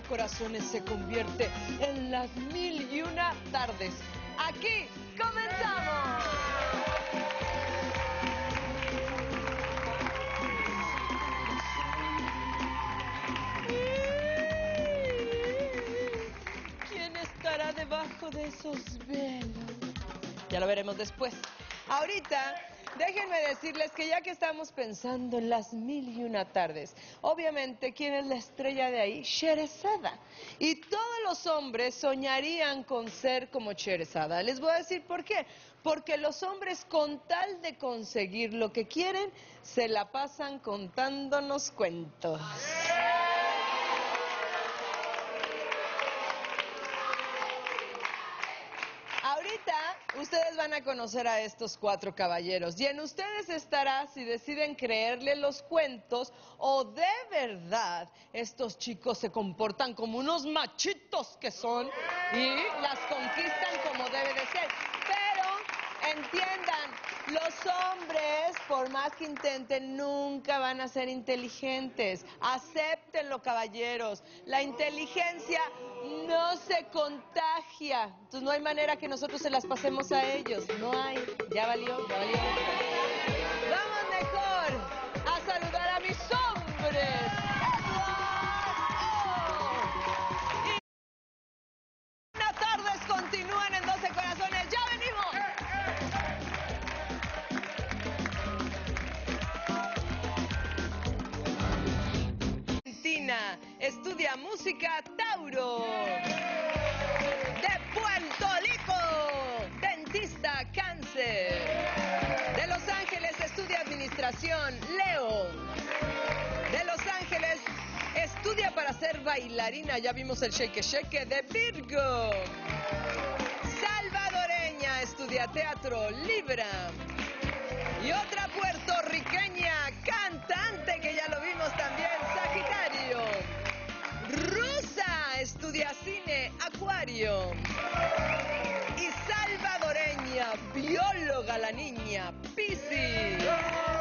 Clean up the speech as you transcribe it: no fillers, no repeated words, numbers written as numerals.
corazones se convierte en las 1001 tardes. Aquí comenzamos. ¿Quién estará debajo de esos velos? Ya lo veremos después. Ahorita, déjenme decirles que ya que estamos pensando en las 1001 tardes, obviamente, ¿quién es la estrella de ahí? Sherezada. Y todos los hombres soñarían con ser como Sherezada. Les voy a decir por qué. Porque los hombres, con tal de conseguir lo que quieren, se la pasan contándonos cuentos. Ahorita ustedes van a conocer a estos 4 caballeros y en ustedes estará si deciden creerle los cuentos o de verdad estos chicos se comportan como unos machitos que son y las conquistan como debe de ser. Pero entiendan, los hombres, por más que intenten, nunca van a ser inteligentes. Acéptenlo, caballeros. La inteligencia no se contagia. Entonces no hay manera que nosotros se las pasemos a ellos. No hay. Ya valió, ya valió. Vamos mejor a saludar a mis hombres. Y una tardes continúan en 12 corazones. ¡Ya venimos! Estudia música Tauro. De Puerto Rico, dentista Cáncer. De Los Ángeles estudia administración Leo. De Los Ángeles estudia para ser bailarina, ya vimos el shake shake de Virgo. Salvadoreña estudia teatro Libra. Y otra puertorriqueña cantante que ya lo vimos también, Sagitario. Rusa estudia cine, Acuario. Y salvadoreña, bióloga la niña, Piscis.